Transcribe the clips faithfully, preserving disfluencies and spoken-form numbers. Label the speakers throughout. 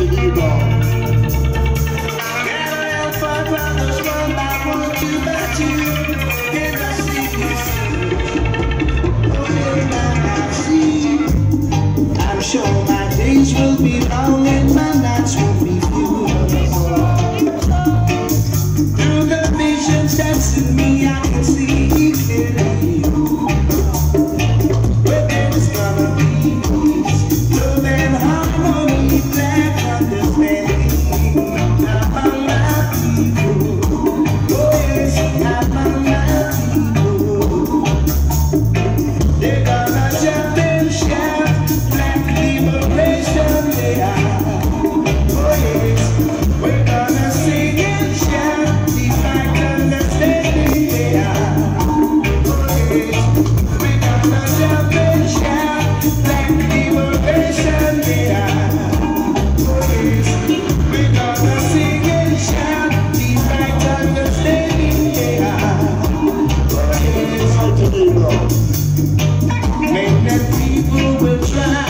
Speaker 1: I'm sure my days will be long and my nights will be few. Through the visions that's in me, I can see clearly where there's gonna be peace, love and harmony, black understanding among my people. Oh yes, among my people. They're gonna jump and shout. Liberation, yeah. Oh yes, we're gonna sing and shout, divine understanding, yeah. Oh yes, we're gonna jump and shout, black liberation, yeah. Oh yes, we're gonna sing and shout, divine understanding, yeah. Oh yes, many people will try.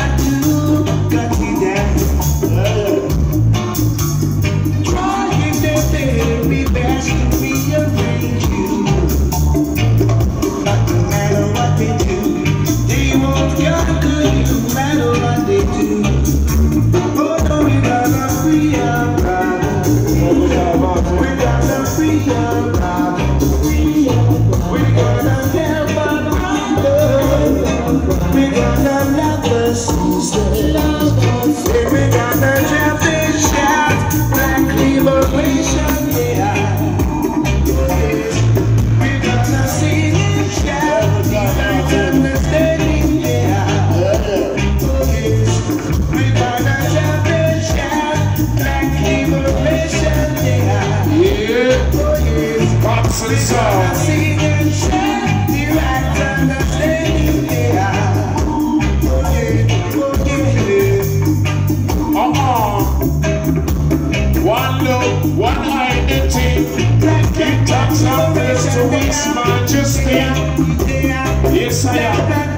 Speaker 2: One love, one identity, it talks of this to His Majesty. Yes, I am.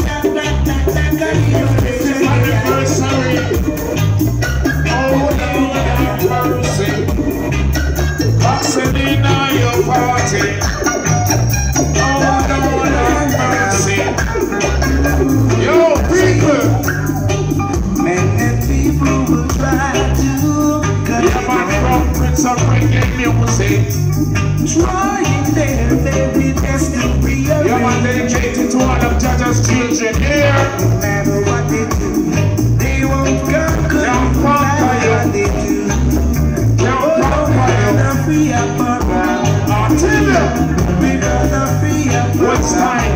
Speaker 2: It's an anniversary. Oh, Lord have mercy. Pasadena, your party. Oh, Lord have mercy. Yo, people.
Speaker 1: Many people will try to
Speaker 2: yeah, man, from Prince of Reggae music.
Speaker 1: Trying their very best to be a
Speaker 2: yeah, man, dedicated to all of Jaja's children here.
Speaker 1: No matter what they do, they won't conquer.
Speaker 2: Can't
Speaker 1: no matter
Speaker 2: conquer
Speaker 1: what they do.
Speaker 2: Can't conquer you.
Speaker 1: We're gonna free up around.
Speaker 2: I'll tell you.
Speaker 1: We're gonna free up around.
Speaker 2: What's tight?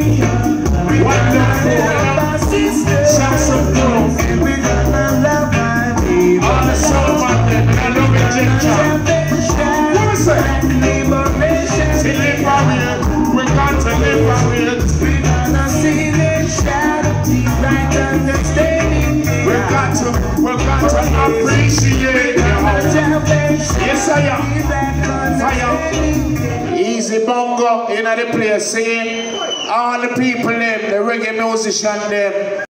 Speaker 2: Wonderful. Shouts of growth.
Speaker 1: And we're gonna love my baby.
Speaker 2: All the soul man, I love it, Ginger. What is it? To live for it, we got to live for it.
Speaker 1: We're gonna sing and shout, divine understanding.
Speaker 2: We got to, we got to appreciate the house. Yes, I am. Fire. Easy bongo in the place, singing. All the people them, the reggae musician them.